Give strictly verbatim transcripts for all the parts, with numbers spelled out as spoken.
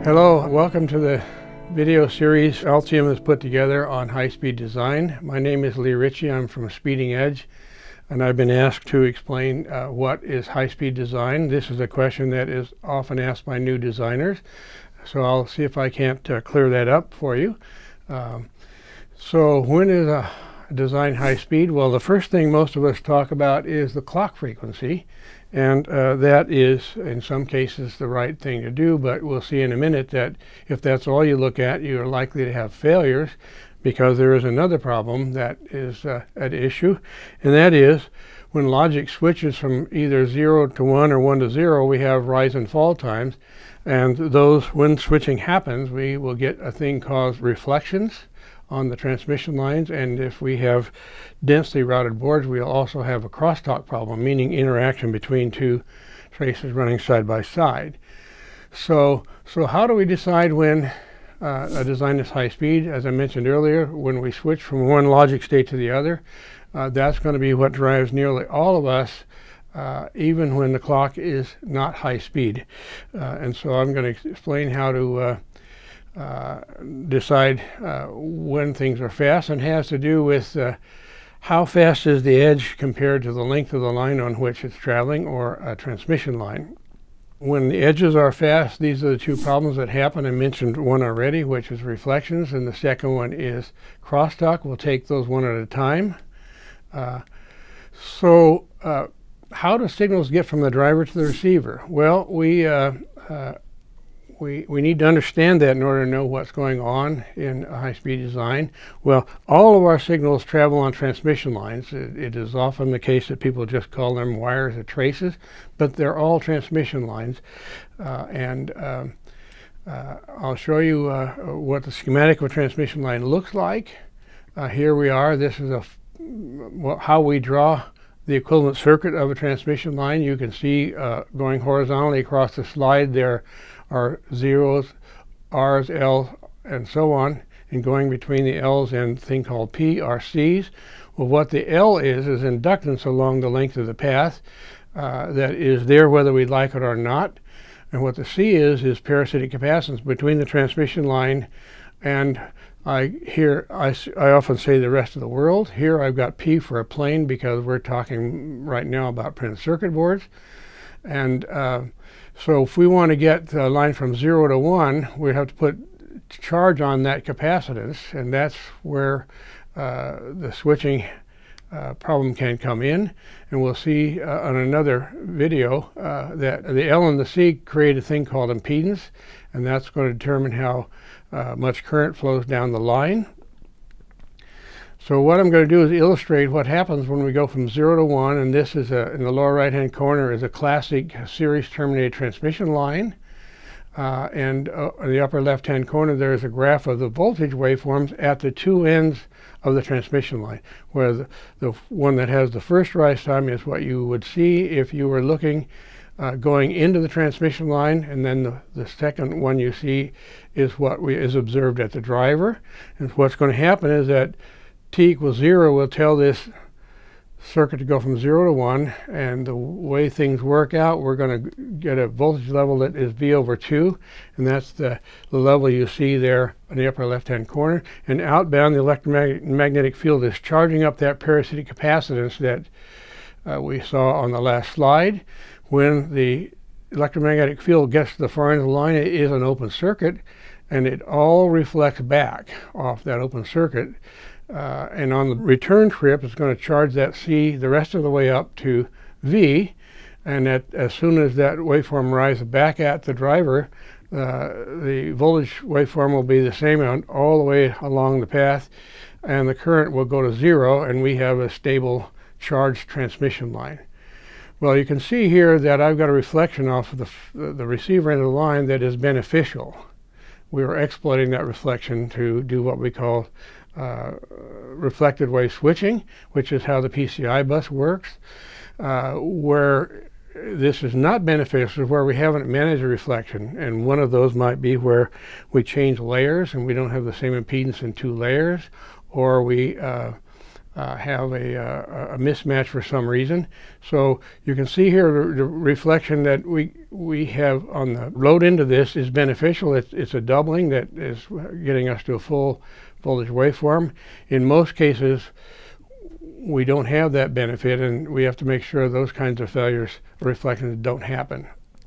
Hello, welcome to the video series Altium has put together on high-speed design. My name is Lee Ritchey. I'm from Speeding Edge, and I've been asked to explain uh, what is high-speed design. This is a question that is often asked by new designers, so I'll see if I can't uh, clear that up for you. Um, so when is a design high-speed? Well, the first thing most of us talk about is the clock frequency. And uh, that is, in some cases, the right thing to do, but we'll see in a minute that if that's all you look at, you're likely to have failures, because there is another problem that is uh, at issue, and that is when logic switches from either zero to one or one to zero, we have rise and fall times, and those, when switching happens, we will get a thing called reflections on the transmission lines, and if we have densely routed boards, we'll also have a crosstalk problem, meaning interaction between two traces running side by side. So, so how do we decide when uh, a design is high speed? As I mentioned earlier, when we switch from one logic state to the other, uh, that's going to be what drives nearly all of us, uh, even when the clock is not high speed. Uh, and so I'm going to explain how to uh, Uh, decide uh, when things are fast, and has to do with uh, how fast is the edge compared to the length of the line on which it's traveling, or a transmission line. When the edges are fast, these are the two problems that happen. I mentioned one already, which is reflections, and the second one is crosstalk. We'll take those one at a time. Uh, so uh, how do signals get from the driver to the receiver? Well, we uh, uh, We, we need to understand that in order to know what's going on in a high-speed design. Well, all of our signals travel on transmission lines. It, it is often the case that people just call them wires or traces, but they're all transmission lines. Uh, and um, uh, I'll show you uh, what the schematic of a transmission line looks like. Uh, here we are. This is a well, how we draw the equivalent circuit of a transmission line. You can see uh, going horizontally across the slide there are zeros, R's, L's, and so on, and going between the L's and a thing called P are C's. Well, what the L is is inductance along the length of the path uh, that is there whether we like it or not. And what the C is is parasitic capacitance between the transmission line and I here I, I often say the rest of the world. Here I've got P for a plane because we're talking right now about printed circuit boards. And uh, so if we want to get the line from zero to one, we have to put charge on that capacitance, and that's where uh, the switching uh, problem can come in. And we'll see uh, on another video uh, that the L and the C create a thing called impedance, and that's going to determine how uh, much current flows down the line. So what I'm going to do is illustrate what happens when we go from zero to one, and this is a, in the lower right hand corner is a classic series terminated transmission line, uh, and uh, in the upper left hand corner there is a graph of the voltage waveforms at the two ends of the transmission line, where the, the one that has the first rise time is what you would see if you were looking uh, going into the transmission line, and then the, the second one you see is what we, is observed at the driver. And what's going to happen is that T equals zero will tell this circuit to go from zero to one, and the way things work out, we're going to get a voltage level that is V over two, and that's the, the level you see there in the upper left hand corner. And outbound, the electromagnetic field is charging up that parasitic capacitance that uh, we saw on the last slide. When the electromagnetic field gets to the far end of the line, it is an open circuit, and it all reflects back off that open circuit. Uh, and on the return trip, it's going to charge that C the rest of the way up to V, and that as soon as that waveform rises back at the driver, uh, the voltage waveform will be the same on all the way along the path, and the current will go to zero, and we have a stable charged transmission line. Well, you can see here that I've got a reflection off of the, the receiver end of the line that is beneficial. We are exploiting that reflection to do what we call Uh, reflected wave switching, which is how the P C I bus works. Uh, where this is not beneficial is where we haven't managed a reflection, and one of those might be where we change layers and we don't have the same impedance in two layers, or we uh, uh, have a, uh, a mismatch for some reason. So you can see here the, the reflection that we we have on the load into this is beneficial. It's, it's a doubling that is getting us to a full voltage waveform. In most cases, we don't have that benefit, and we have to make sure those kinds of failures or reflections don't happen.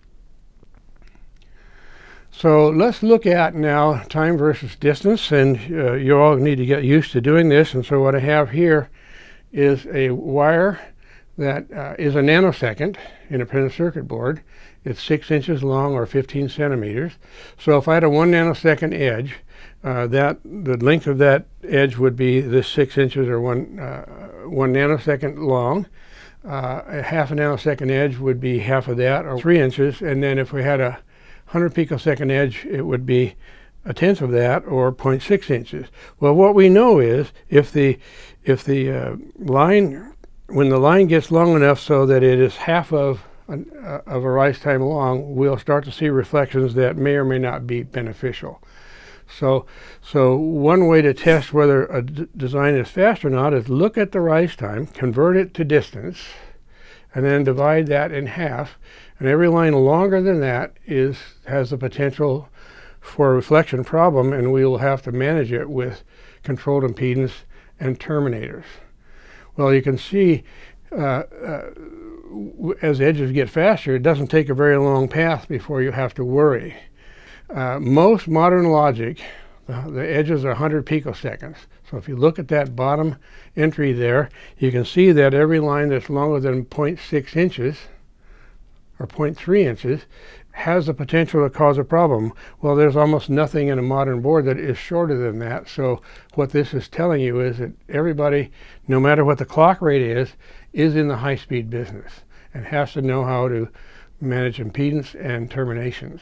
So let's look at now time versus distance, and uh, you all need to get used to doing this. And so what I have here is a wire that uh, is a nanosecond in a printed circuit board. It's six inches long or fifteen centimeters. So if I had a one nanosecond edge, uh, that the length of that edge would be this six inches or one uh, one nanosecond long. Uh, a half a nanosecond edge would be half of that, or three inches. And then if we had a one hundred picosecond edge, it would be a tenth of that, or zero point six inches. Well, what we know is if the if the uh, line, when the line gets long enough so that it is half of an, uh, of a rise time long, we'll start to see reflections that may or may not be beneficial. So, so one way to test whether a d design is fast or not is look at the rise time, convert it to distance, and then divide that in half. And every line longer than that is has the potential for a reflection problem, and we will have to manage it with controlled impedance and terminators. Well, you can see uh, uh, as edges get faster, it doesn't take a very long path before you have to worry. Uh, most modern logic, the, the edges are one hundred picoseconds. So if you look at that bottom entry there, you can see that every line that's longer than zero point six inches or zero point three inches has the potential to cause a problem. Well, there's almost nothing in a modern board that is shorter than that. So what this is telling you is that everybody, no matter what the clock rate is, is in the high-speed business and has to know how to manage impedance and terminations.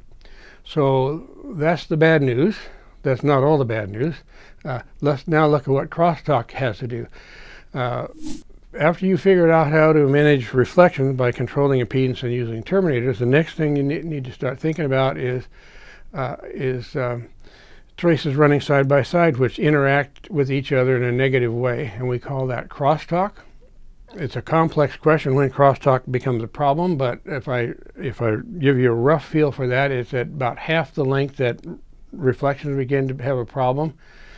So that's the bad news. That's not all the bad news. Uh, let's now look at what Crosstalk has to do. Uh, After you figured out how to manage reflections by controlling impedance and using terminators, the next thing you need to start thinking about is uh, is um, traces running side by side, which interact with each other in a negative way, and we call that crosstalk. It's a complex question when crosstalk becomes a problem, but if I if I give you a rough feel for that, it's at about half the length that reflections begin to have a problem,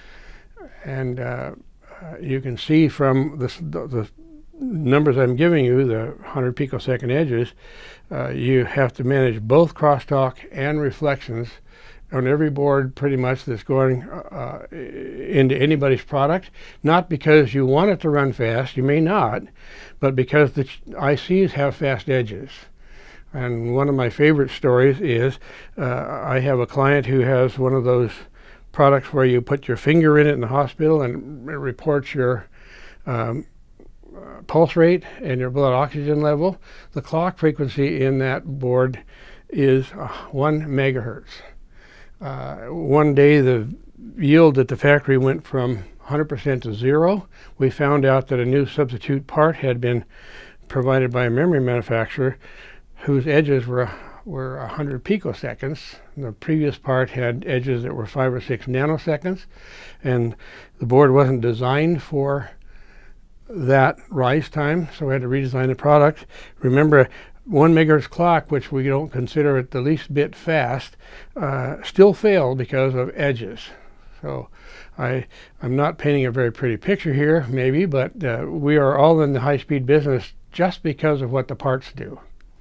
and uh, uh, you can see from the, the, the numbers I'm giving you, the one hundred picosecond edges, uh, you have to manage both crosstalk and reflections on every board pretty much that's going uh, into anybody's product. Not because you want it to run fast, you may not, but because the I Cs have fast edges. And one of my favorite stories is uh, I have a client who has one of those products where you put your finger in it in the hospital and it reports your um, Uh, pulse rate and your blood oxygen level. The clock frequency in that board is uh, one megahertz. Uh, one day the yield at the factory went from one hundred percent to zero. We found out that a new substitute part had been provided by a memory manufacturer whose edges were were one hundred picoseconds. The previous part had edges that were five or six nanoseconds, and the board wasn't designed for that rise time, so we had to redesign the product. Remember, one megahertz clock, which we don't consider it the least bit fast, uh, still failed because of edges. So I, I'm not painting a very pretty picture here, maybe, but uh, we are all in the high-speed business just because of what the parts do.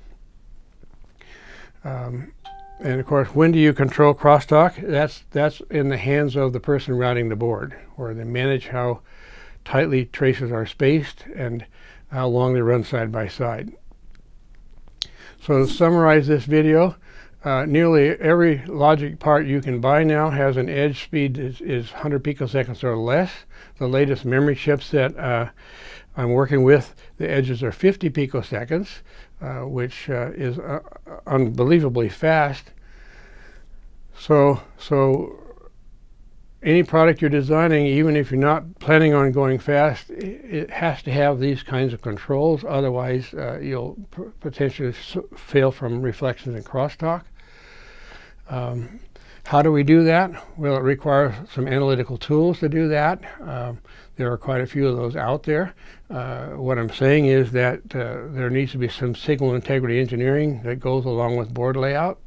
Um, and of course, when do you control crosstalk? That's, that's in the hands of the person routing the board, where they manage how tightly traces are spaced and how long they run side by side. So to summarize this video, uh, nearly every logic part you can buy now has an edge speed is, is one hundred picoseconds or less. The latest memory chips that uh, I'm working with, the edges are fifty picoseconds, uh, which uh, is uh, unbelievably fast. So, so any product you're designing, even if you're not planning on going fast, it has to have these kinds of controls. Otherwise, uh, you'll potentially fail from reflections and crosstalk. Um, How do we do that? Well, it requires some analytical tools to do that. Um, there are quite a few of those out there. Uh, what I'm saying is that uh, there needs to be some signal integrity engineering that goes along with board layout.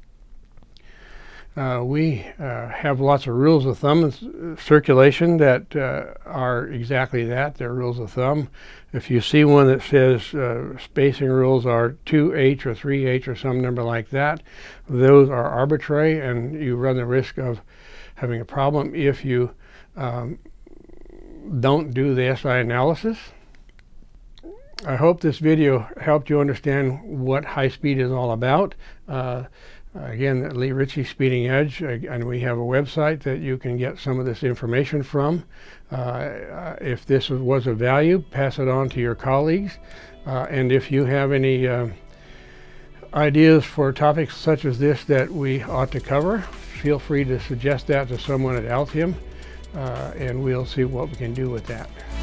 Uh, we uh, have lots of rules of thumb in circulation that uh, are exactly that. They're rules of thumb. If you see one that says uh, spacing rules are two H or three H or some number like that, those are arbitrary, and you run the risk of having a problem if you um, don't do the S I analysis. I hope this video helped you understand what high speed is all about. Uh, Again, Lee Ritchey, Speeding Edge, and we have a website that you can get some of this information from. Uh, if this was of value, pass it on to your colleagues. Uh, and if you have any uh, ideas for topics such as this that we ought to cover, feel free to suggest that to someone at Altium, uh, and we'll see what we can do with that.